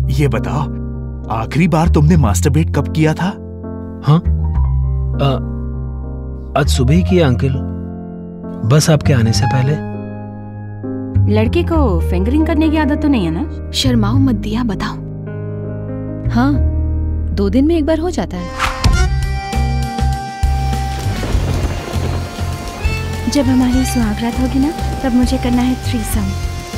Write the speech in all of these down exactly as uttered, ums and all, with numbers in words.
ये बताओ, आखिरी बार तुमने मास्टरबेट कब किया था? हाँ, आज सुबह ही किया अंकल, बस आपके आने से पहले। लड़के को फिंगरिंग करने की आदत तो नहीं है ना? शर्माओ मत दिया, बताओ। हाँ, दो दिन में एक बार हो जाता है। जब हमारी सुहागरात होगी ना, तब मुझे करना है थ्रीसम।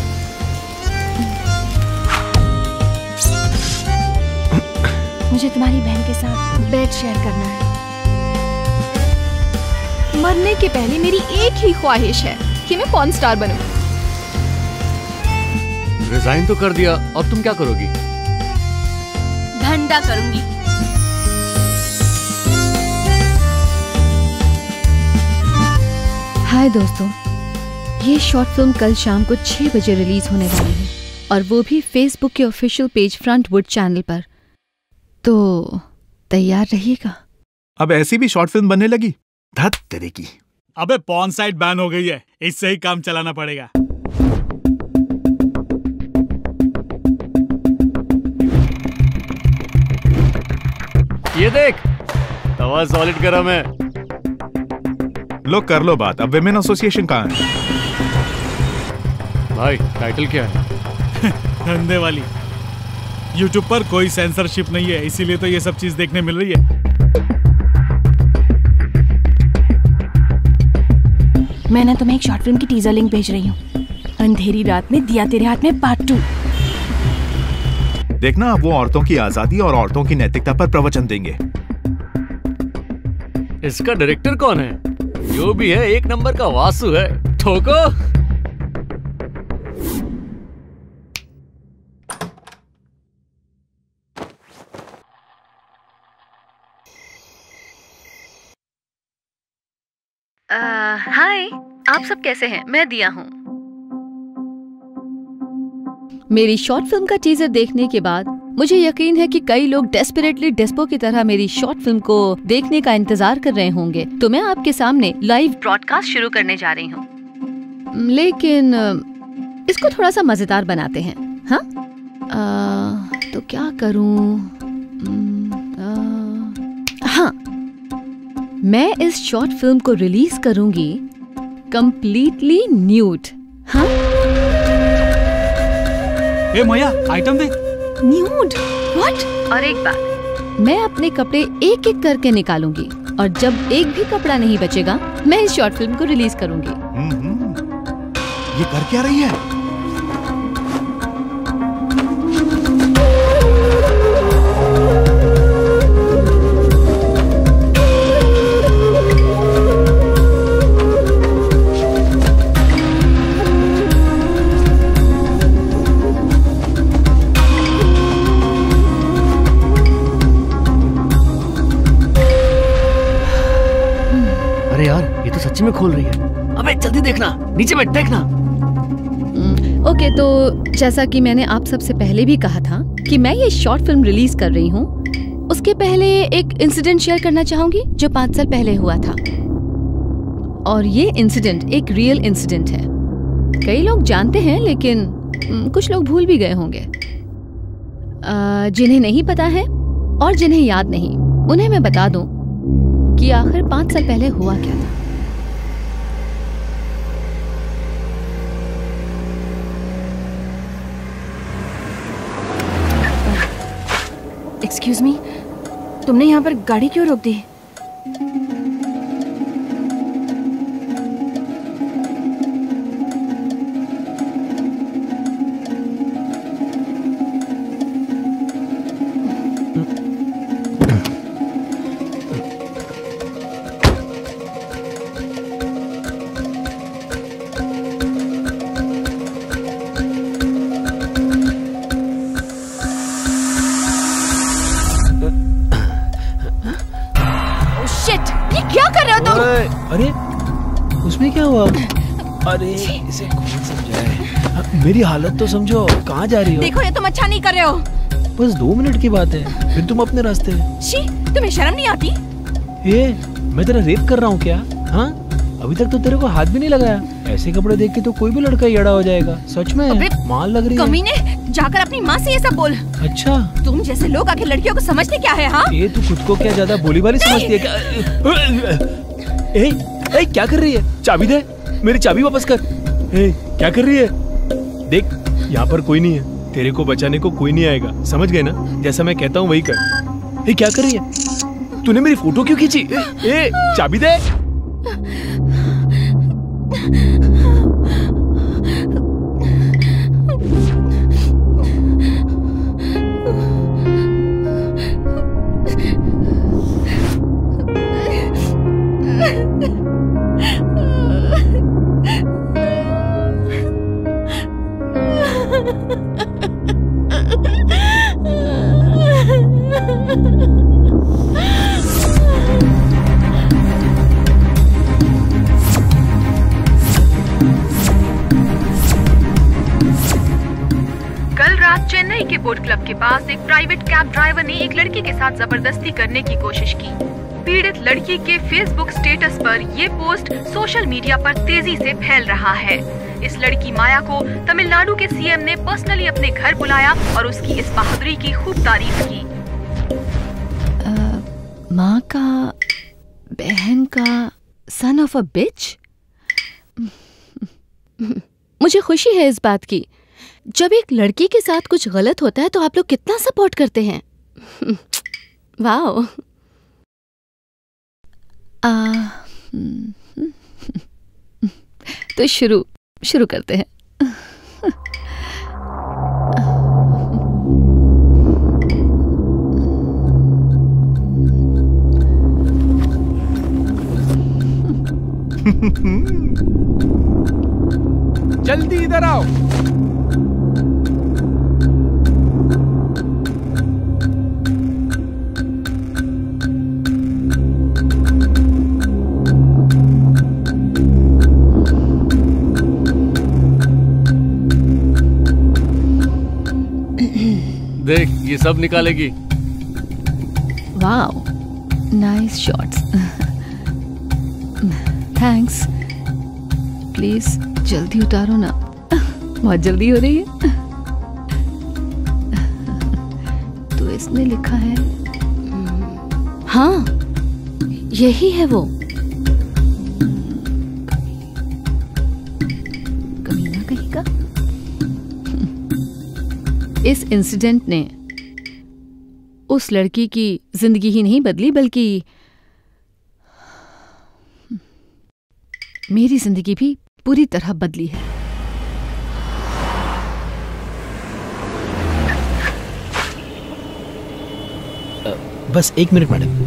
मुझे तुम्हारी बहन के साथ बेड शेयर करना है। मरने के पहले मेरी एक ही ख्वाहिश है कि मैं पॉर्न स्टार बनूं। रिजाइन तो कर दिया, अब तुम क्या करोगी? धंधा करूंगी। हाय दोस्तों, ये शॉर्ट फिल्म कल शाम को छह बजे रिलीज होने वाली है और वो भी फेसबुक के ऑफिशियल पेज फ्रंटवुड चैनल पर। तो तैयार रहिएगा। अब ऐसी भी शॉर्ट फिल्म बनने लगी? धत तेरे की। अबे पॉर्न साइट बैन हो गई है, इससे ही काम चलाना पड़ेगा। ये देख, तवा सॉलिड गरम है। लो कर लो बात। अब विमेन एसोसिएशन कहाँ है? भाई टाइटल क्या है? धंधे वाली। यूट्यूब पर कोई सेंसरशिप नहीं है, इसीलिए तो ये सब चीज देखने मिल रही है। मैं ना तुम्हें एक शॉर्ट फिल्म की टीजर लिंक भेज रही हूँ। अंधेरी रात में दिया तेरे हाथ में पार्ट टू। देखना, अब वो औरतों की आजादी और औरतों की नैतिकता पर प्रवचन देंगे। इसका डायरेक्टर कौन है? जो भी है एक नंबर का वासु है। ठोको। हाय, आप सब कैसे हैं? मैं दिया हूँ। मेरी शॉर्ट फिल्म का टीजर देखने के बाद मुझे यकीन है कि कई लोग डेस्परेटली डेस्पो की तरह मेरी शॉर्ट फिल्म को देखने का इंतजार कर रहे होंगे। तो मैं आपके सामने लाइव ब्रॉडकास्ट शुरू करने जा रही हूँ, लेकिन इसको थोड़ा सा मजेदार बनाते हैं। हाँ, आ, तो क्या करूँ? हाँ, मैं इस शॉर्ट फिल्म को रिलीज करूंगी कंप्लीटली न्यूड। हाँ, ए मैया, आइटम देख। न्यूड? व्हाट? और एक बात, मैं अपने कपड़े एक एक करके निकालूंगी और जब एक भी कपड़ा नहीं बचेगा, मैं इस शॉर्ट फिल्म को रिलीज करूंगी। ये कर क्या रही है? सच्ची में खोल रही है। अबे जल्दी देखना, नीचे बैठ देखना। ओके, तो जैसा कि मैंने आप सबसे पहले भी कहा था कि मैं ये शॉर्ट फिल्म रिलीज कर रही हूँ, उसके पहले एक इंसिडेंट शेयर करना चाहूंगी जो पाँच साल पहले हुआ था। और ये इंसिडेंट एक रियल इंसिडेंट है। कई लोग जानते हैं, लेकिन कुछ लोग भूल भी गए होंगे। जिन्हें नहीं पता है और जिन्हें याद नहीं, उन्हें मैं बता दूं कि आखिर पाँच साल पहले हुआ क्या था। एक्सक्यूज मी, तुमने यहाँ पर गाड़ी क्यों रोक दी? अरे उसमें क्या हुआ? अरे इसे कौन समझाए? मेरी हालत तो समझो। कहाँ जा रही हो? देखो, ये तुम अच्छा नहीं कर रहे हो। बस दो मिनट की बात है, फिर तुम अपने रास्ते। शी, तुम्हें शर्म नहीं आती? ये मैं तेरा रेप कर रहा हूँ क्या? हाँ, अभी तक तो तेरे को हाथ भी नहीं लगाया। ऐसे कपड़े देख के तो कोई भी लड़का येड़ा हो जाएगा। सच में माल लग रही है। कमीने, जाकर अपनी माँ से ये सब बोल। अच्छा, तुम जैसे लोग आखिर लड़कियों को समझते क्या है? हाँ, ये तू खुद को क्या ज्यादा बोली वाली समझती है क्या? ए, ए, क्या कर रही है? चाबी दे, मेरी चाबी वापस कर। ए, क्या कर रही है? देख, यहाँ पर कोई नहीं है, तेरे को बचाने को कोई नहीं आएगा, समझ गए ना? जैसा मैं कहता हूँ वही कर। ए, क्या कर रही है? तूने मेरी फोटो क्यों खींची? ए, ए, चाबी दे। चेन्नई के बोट क्लब के पास एक प्राइवेट कैब ड्राइवर ने एक लड़की के साथ जबरदस्ती करने की कोशिश की। पीड़ित लड़की के फेसबुक स्टेटस पर ये पोस्ट सोशल मीडिया पर तेजी से फैल रहा है। इस लड़की माया को तमिलनाडु के सीएम ने पर्सनली अपने घर बुलाया और उसकी इस बहादुरी की खूब तारीफ की। माँ का बहन का सन ऑफ अ बिच। मुझे खुशी है इस बात की। जब एक लड़की के साथ कुछ गलत होता है तो आप लोग कितना सपोर्ट करते हैं। वाओ। आ, तो शुरू शुरू करते हैं। जल्दी इधर आओ। देख, ये सब निकालेगी। Wow, nice shots. Thanks. Please जल्दी उतारो ना, बहुत जल्दी हो रही है। तो इसने लिखा है, हाँ यही है वो। कमीना कहीं का। इस इंसिडेंट ने उस लड़की की जिंदगी ही नहीं बदली, बल्कि मेरी जिंदगी भी पूरी तरह बदली है। बस एक मिनट मैडम।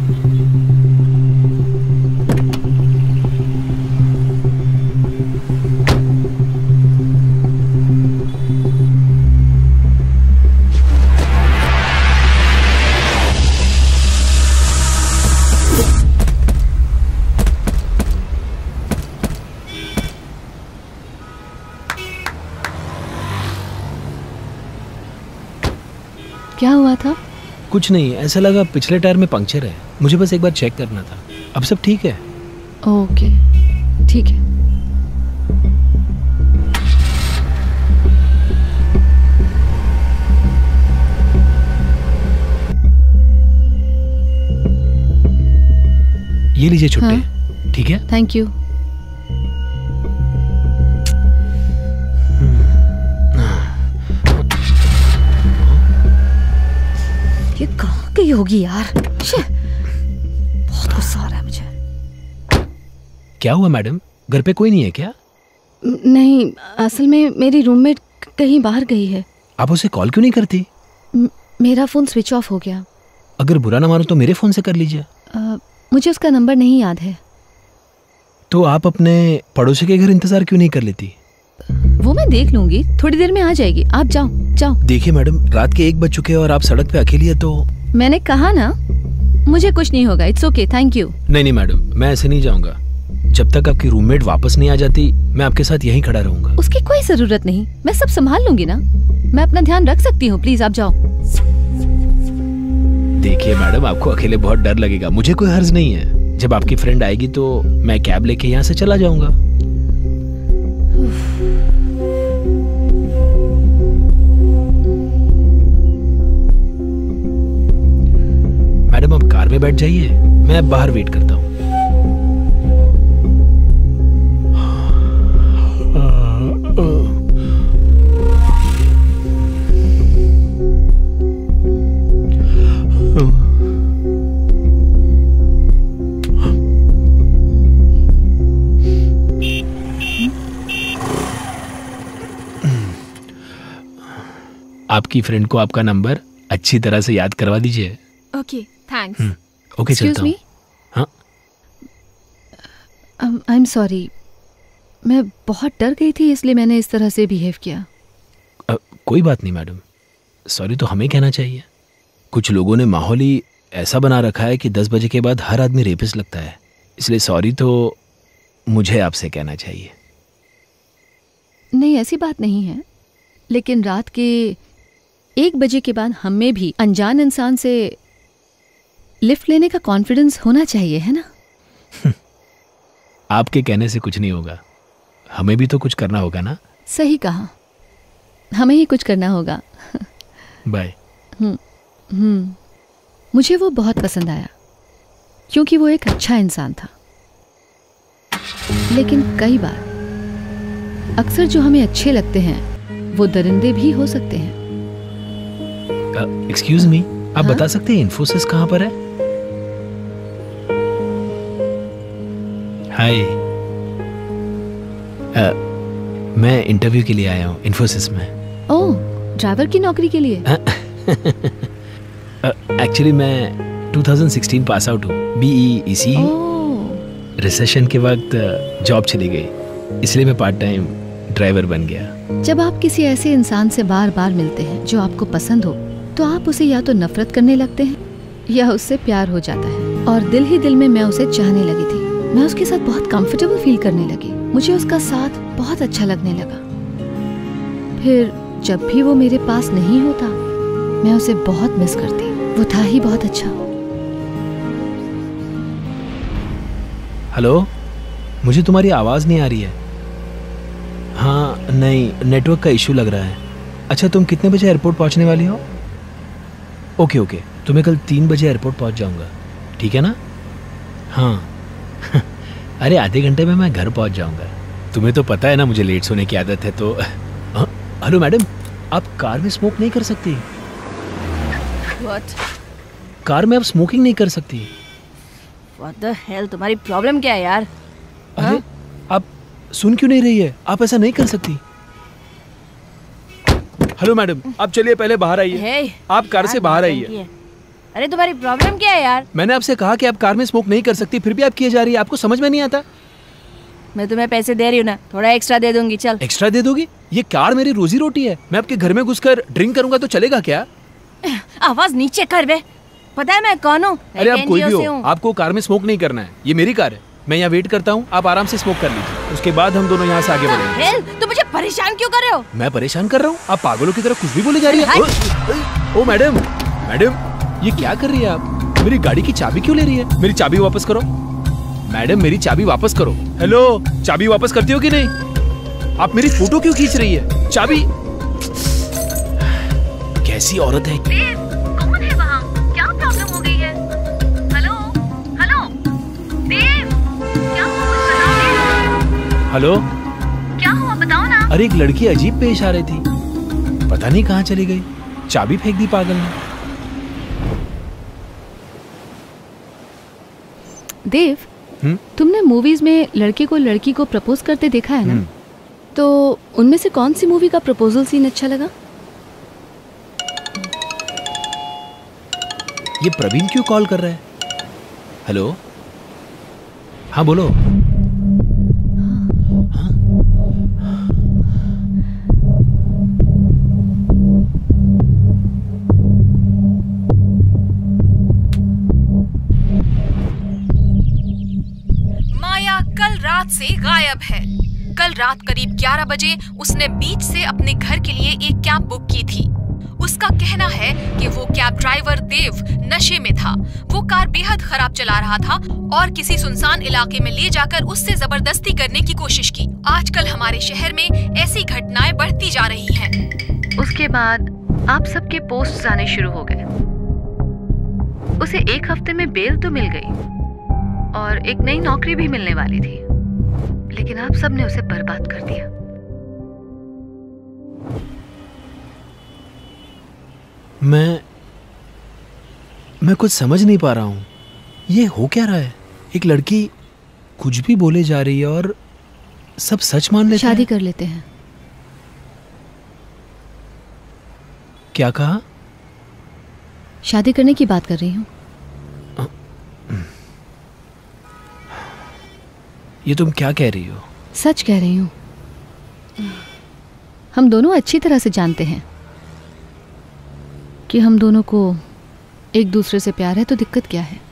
क्या हुआ था? कुछ नहीं, ऐसा लगा पिछले टायर में पंक्चर है, मुझे बस एक बार चेक करना था। अब सब ठीक है। ओके, ठीक है। ये लीजिए छुट्टे। हाँ? ठीक है, थैंक यू। ये कहाँ गई होगी यार? बहुत गुस्सा आ रहा है मुझे। क्या हुआ मैडम, घर पे कोई नहीं है क्या? नहीं, असल में मेरी रूममेट कहीं बाहर गई है। आप उसे कॉल क्यों नहीं करती? म मेरा फोन स्विच ऑफ हो गया। अगर बुरा ना मानो तो मेरे फोन से कर लीजिए। मुझे उसका नंबर नहीं याद है। तो आप अपने पड़ोसी के घर इंतजार क्यों नहीं कर लेती? वो मैं देख लूंगी, थोड़ी देर में आ जाएगी। आप जाओ जाओ। देखिए मैडम, रात के एक बज चुके हैं और आप सड़क पे अकेली है तो। मैंने कहा ना, मुझे कुछ नहीं होगा। It's okay, thank you. नहीं नहीं मैडम, मैं ऐसे नहीं जाऊंगा। जब तक आपकी रूममेट वापस नहीं आ जाती मैं आपके साथ यहीं खड़ा रहूंगा। उसकी कोई जरूरत नहीं, मैं सब संभाल लूंगी ना। मैं अपना ध्यान रख सकती हूँ। प्लीज आप जाओ। देखिए मैडम, आपको अकेले बहुत डर लगेगा, मुझे कोई हर्ज नहीं है। जब आपकी फ्रेंड आएगी तो मैं कैब लेके यहाँ से चला जाऊंगा। बैठ जाइए, मैं बाहर वेट करता हूँ। आपकी फ्रेंड को आपका नंबर अच्छी तरह से याद करवा दीजिए। Okay, thanks. ओके, चलता हूँ। हाँ, आई एम सॉरी, मैं बहुत डर गई थी इसलिए मैंने इस तरह से बिहेव किया। uh, कोई बात नहीं मैडम, सॉरी तो हमें कहना चाहिए। कुछ लोगों ने माहौल ही ऐसा बना रखा है कि दस बजे के बाद हर आदमी रेपिस्ट लगता है, इसलिए सॉरी तो मुझे आपसे कहना चाहिए। नहीं, ऐसी बात नहीं है, लेकिन रात के एक बजे के बाद हमें भी अनजान इंसान से लिफ्ट लेने का कॉन्फिडेंस होना चाहिए, है ना? आपके कहने से कुछ नहीं होगा, हमें भी तो कुछ करना होगा ना। सही कहा, हमें ही कुछ करना होगा। बाय। हम्म हम्म मुझे वो बहुत पसंद आया क्योंकि वो एक अच्छा इंसान था। लेकिन कई बार अक्सर जो हमें अच्छे लगते हैं वो दरिंदे भी हो सकते हैं। एक्सक्यूज uh, मी, आप हाँ? बता सकते हैं इन्फोसिस कहाँ पर है? हाय, uh, मैं इंटरव्यू के लिए आया हूँ इन्फोसिस में। ओह, ड्राइवर की नौकरी के लिए? एक्चुअली uh, मैं दो हज़ार सोलह पास आउट हूँ, बीई इसी। रिसेशन के वक्त जॉब चली गई, इसलिए मैं पार्ट टाइम ड्राइवर बन गया। जब आप किसी ऐसे इंसान से बार बार मिलते हैं जो आपको पसंद हो, तो आप उसे या तो नफरत करने लगते हैं या उससे प्यार हो जाता है। और दिल ही दिल में मैं उसे चाहने लगी थी। मैं उसके साथ बहुत कंफर्टेबल फील करने लगी। मुझे उसका साथ बहुत अच्छा लगने लगा। फिर जब भी वो मेरे पास नहीं होता, मैं उसे बहुत मिस करती। वो था ही बहुत अच्छा। हेलो, मुझे तुम्हारी आवाज नहीं आ रही है। हाँ, नहीं, नेटवर्क का इशू लग रहा है। अच्छा, तुम कितने बजे एयरपोर्ट पहुंचने वाली हो? ओके ओके, तो मैं कल तीन बजे एयरपोर्ट पहुंच जाऊंगा, ठीक है ना? हाँ। अरे आधे घंटे में मैं घर पहुंच जाऊंगा। तुम्हें तो पता है ना मुझे लेट सोने की आदत है तो। हेलो मैडम, आप कार में स्मोक नहीं कर सकती। What? कार में आप स्मोकिंग नहीं कर सकती। What the hell? तुम्हारी प्रॉब्लम क्या है यार? अरे हाँ? आप सुन क्यों नहीं रही है? आप ऐसा नहीं कर सकती। हेलो मैडम, आप चलिए पहले बाहर आइए। Hey, आप कार से बाहर आइए। अरे तुम्हारी प्रॉब्लम क्या है यार? मैंने आपसे कहा कि आप कार में स्मोक नहीं कर सकती, फिर भी आप किए जा रही है। आपको समझ में नहीं आता? मैं तुम्हें पैसे दे रही हूँ ना, थोड़ा एक्स्ट्रा दे दूंगी। चल। एक्स्ट्रा दे दोगी? ये कार मेरी रोजी रोटी है। मैं आपके घर में घुसकर ड्रिंक करूंगा तो चलेगा क्या? आवाज नीचे कर बे। पता है मैं कौन हूँ? अरे आप कोई भी हो, आपको कार में स्मोक नहीं करना है। ये मेरी कार है, मैं यहाँ वेट करता हूँ। आप आराम से स्मोक कर लीजिए, उसके बाद हम दोनों यहाँ से आगे बढ़ेंगे। तुम मुझे परेशान क्यों कर रहे हो? मैं परेशान कर रहा हूँ? आप पागलों की तरह कुछ भी बोली जा रही है। ओ, ओ मैडम, मैडम ये क्या कर रही है आप? मेरी गाड़ी की चाबी क्यों ले रही है? मेरी चाबी वापस करो मैडम, मेरी चाबी वापस करो। हेलो, चाबी वापस करती हो कि नहीं? आप मेरी फोटो क्यों खींच रही है? चाबी। कैसी औरत है? देव, कौन है वहाँ? क्या प्रॉब्लम हो गई है? हेलो, हेलो, देव, क्या हुआ? कुछ बताओ। हेलो, क्या हुआ? बताओ ना। अरे एक लड़की अजीब पेश आ रही थी, पता नहीं कहाँ चली गई। चाबी फेंक दी पागल ने। देव, हुँ? तुमने मूवीज में लड़के को लड़की को प्रपोज करते देखा है ना? तो उनमें से कौन सी मूवी का प्रपोजल सीन अच्छा लगा? ये प्रवीण क्यों कॉल कर रहा है? हेलो, हाँ बोलो। हाँ? माया कल रात से गायब है। कल रात करीब ग्यारह बजे उसने बीच से अपने घर के लिए एक कैब बुक की थी। उसका कहना है कि वो कैब ड्राइवर देव नशे में था। वो कार बेहद खराब चला रहा था और किसी सुनसान इलाके में ले जाकर उससे जबरदस्ती करने की कोशिश की। आजकल हमारे शहर में ऐसी घटनाएं बढ़ती जा रही हैं। उसके बाद आप सबके पोस्ट्स आने शुरू हो गए उसे एक हफ्ते में बेल तो मिल गई और एक नई नौकरी भी मिलने वाली थी, लेकिन आप सबने उसे बर्बाद कर दिया। मैं मैं कुछ समझ नहीं पा रहा हूँ, ये हो क्या रहा है? एक लड़की कुछ भी बोले जा रही है और सब सच मान लेते हैं। शादी कर लेते हैं। क्या कहा? शादी करने की बात कर रही हूँ। ये तुम क्या कह रही हो? सच कह रही हूँ। हम दोनों अच्छी तरह से जानते हैं कि हम दोनों को एक दूसरे से प्यार है, तो दिक्कत क्या है?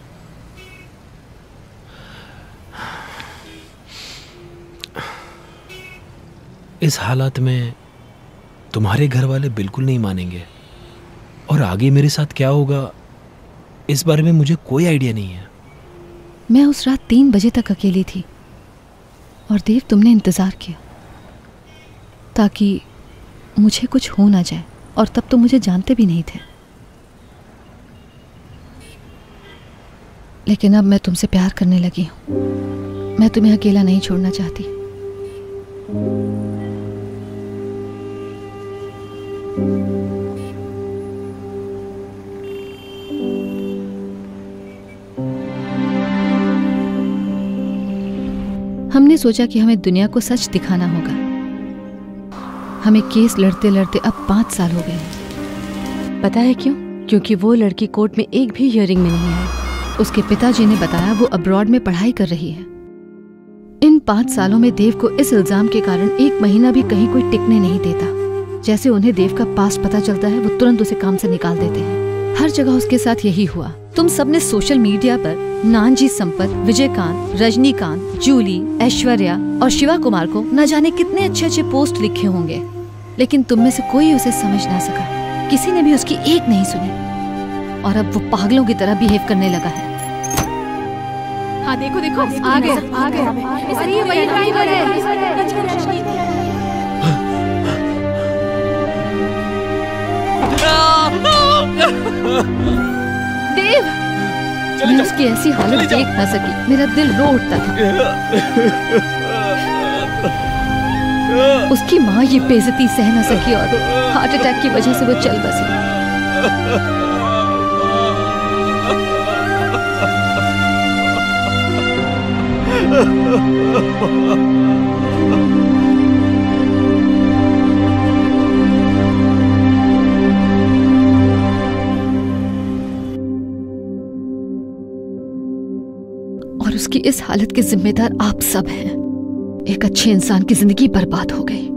इस हालात में तुम्हारे घर वाले बिल्कुल नहीं मानेंगे और आगे मेरे साथ क्या होगा इस बारे में मुझे कोई आइडिया नहीं है। मैं उस रात तीन बजे तक अकेली थी और देव तुमने इंतजार किया ताकि मुझे कुछ हो ना जाए, और तब तो मुझे जानते भी नहीं थे। लेकिन अब मैं तुमसे प्यार करने लगी हूं। मैं तुम्हें अकेला नहीं छोड़ना चाहती। हमने सोचा कि हमें दुनिया को सच दिखाना होगा। हमें केस लड़ते लड़ते अब पांच साल हो गए हैं। पता है क्यों? क्योंकि वो लड़की कोर्ट में एक भी हियरिंग में नहीं आई। उसके पिताजी ने बताया वो अब्रॉड में पढ़ाई कर रही है। इन पांच सालों में देव को इस इल्जाम के कारण एक महीना भी कहीं कोई टिकने नहीं देता। जैसे उन्हें देव का पास पता चलता है, वो तुरंत उसे काम से निकाल देते हैं। हर जगह उसके साथ यही हुआ। तुम सबने सोशल मीडिया पर नानजी संपत, विजयकांत, रजनीकांत, जूली, ऐश्वर्या और शिवा कुमार को न जाने कितने अच्छे अच्छे पोस्ट लिखे होंगे, लेकिन तुम में से कोई उसे समझ ना सका। किसी ने भी उसकी एक नहीं सुनी और अब वो पागलों की तरह बिहेव करने लगा है। हाँ देखो देखो, आ गए आ गए। अरे ये वही ड्राइवर है। देव, मैं उसकी ऐसी हालत देख ना सकी। मेरा दिल रो उठता था। उसकी माँ ये बेइज्जती सह ना सकी और हार्ट अटैक की वजह से वो चल बसी। और उसकी इस हालत के जिम्मेदार आप सब हैं। एक अच्छे इंसान की जिंदगी बर्बाद हो गई।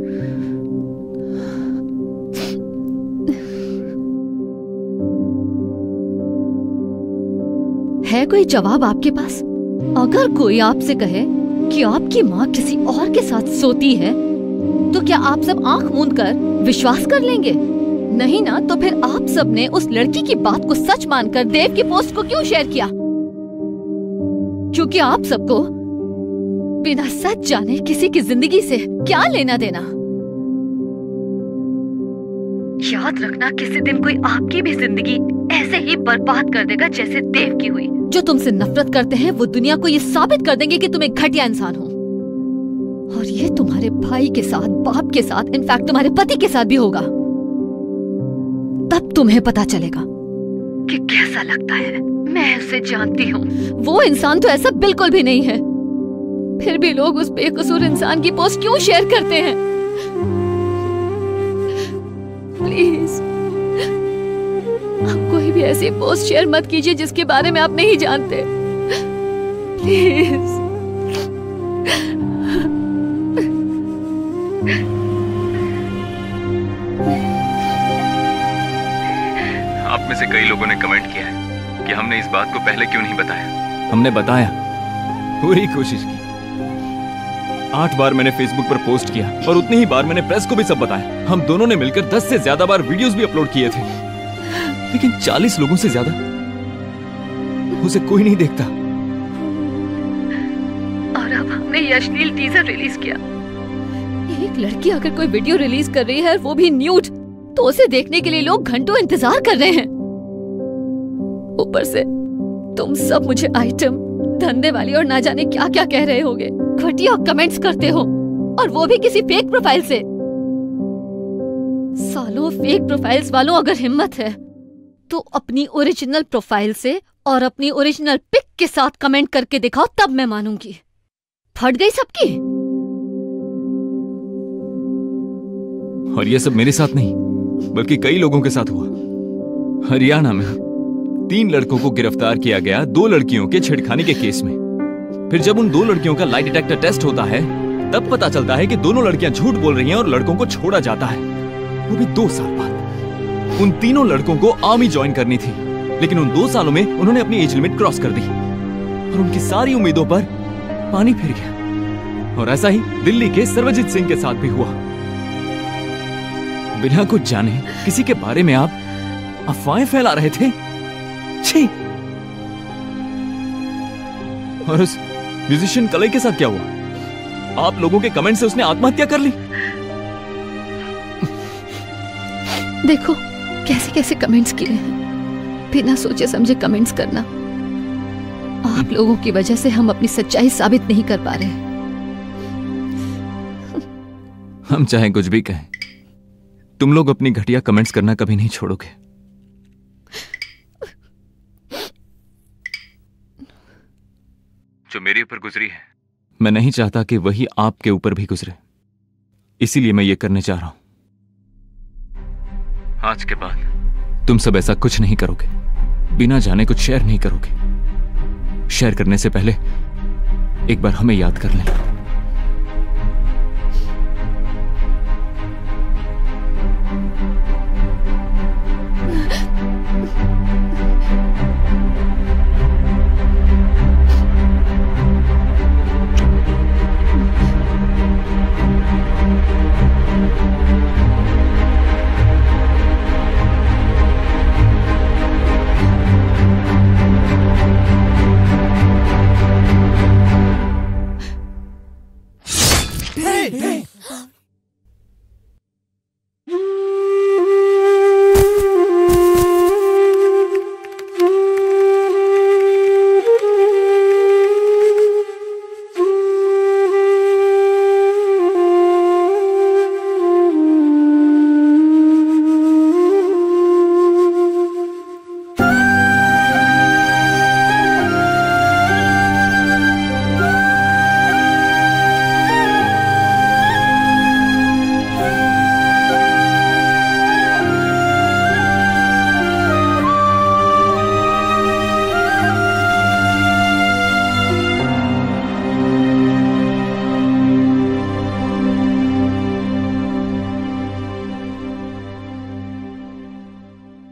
है कोई जवाब आपके पास? अगर कोई आपसे कहे कि आपकी माँ किसी और के साथ सोती है, तो क्या आप सब आंख मूंद कर विश्वास कर लेंगे? नहीं ना, तो फिर आप सब ने उस लड़की की बात को सच मानकर देव की पोस्ट को क्यों शेयर किया? क्योंकि आप सबको बिना सच जाने किसी की जिंदगी से क्या लेना देना। याद रखना, किसी दिन कोई आपकी भी जिंदगी ऐसे ही बर्बाद कर देगा जैसे देव की हुई। जो तुमसे नफरत करते हैं वो दुनिया को ये साबित कर देंगे कि तुम एक घटिया इंसान हो। और ये तुम्हारे भाई के साथ, बाप के साथ, इनफैक्ट तुम्हारे पति के साथ भी होगा। तब तुम्हें पता चलेगा कि कैसा लगता है। मैं उसे जानती हूँ। वो इंसान तो ऐसा बिल्कुल भी नहीं है, फिर भी लोग उस बेकसूर इंसान की पोस्ट क्यों शेयर करते हैं? प्लीज, आप कोई भी ऐसी पोस्ट शेयर मत कीजिए जिसके बारे में आप नहीं जानते। प्लीज। आप में से कई लोगों ने कमेंट किया है कि हमने इस बात को पहले क्यों नहीं बताया। हमने बताया, पूरी कोशिश की। आठ बार मैंने फेसबुक पर पोस्ट किया और उतनी ही बार मैंने प्रेस को भी सब बताया। हम दोनों ने मिलकर दस से ज्यादा बार वीडियोस भी अपलोड किए थे, लेकिन चालीस लोगों से ज्यादा उसे कोई नहीं देखता। और अब हमने ये अश्लील टीजर रिलीज किया। एक लड़की अगर कोई वीडियो रिलीज कर रही है, वो भी न्यूड, तो उसे देखने के लिए लोग घंटों इंतजार कर रहे हैं। ऊपर से तुम सब मुझे आइटम, धंधे वाली और ना जाने क्या क्या कह रहे होगे। घटिया कमेंट्स करते हो, और वो भी किसी फेक प्रोफाइल से। सालों फेक प्रोफाइल्स वालों, अगर हिम्मत है तो अपनी ओरिजिनल प्रोफाइल से और अपनी ओरिजिनल पिक के साथ कमेंट करके दिखाओ, तब मैं मानूंगी। फट गई सबकी। और ये सब मेरे साथ नहीं, बल्कि कई लोगों के साथ हुआ। हरियाणा में तीन लड़कों को गिरफ्तार किया गया दो लड़कियों के छेड़खानी के केस में। फिर जब उन दो लड़कियों का लाई डिटेक्टर टेस्ट होता है, तब पता चलता है कि दोनों लड़कियां झूठ बोल रही हैं और लड़कों को छोड़ा जाता है, वो भी दो साल बाद। उन तीनों लड़कों को आर्मी ज्वाइन करनी थी, लेकिन उन दो सालों में उन्होंने अपनी एज लिमिट क्रॉस कर दी और उनकी सारी उम्मीदों पर पानी फिर गया। और ऐसा ही दिल्ली के सर्वजीत सिंह के साथ भी हुआ। बिना कुछ जाने किसी के बारे में आप अफवाहें फैला रहे थे। छी। और उस म्यूजिशियन कलई के साथ क्या हुआ? आप लोगों के कमेंट से उसने आत्महत्या कर ली। देखो कैसे कैसे कमेंट्स किए हैं, बिना सोचे समझे कमेंट्स करना। आप लोगों की वजह से हम अपनी सच्चाई साबित नहीं कर पा रहे। हम चाहे कुछ भी कहें, तुम लोग अपनी घटिया कमेंट्स करना कभी नहीं छोड़ोगे। जो मेरे ऊपर गुजरी है, मैं नहीं चाहता कि वही आपके ऊपर भी गुजरे, इसीलिए मैं ये करने जा रहा हूं। आज के बाद तुम सब ऐसा कुछ नहीं करोगे, बिना जाने कुछ शेयर नहीं करोगे। शेयर करने से पहले एक बार हमें याद कर लेना।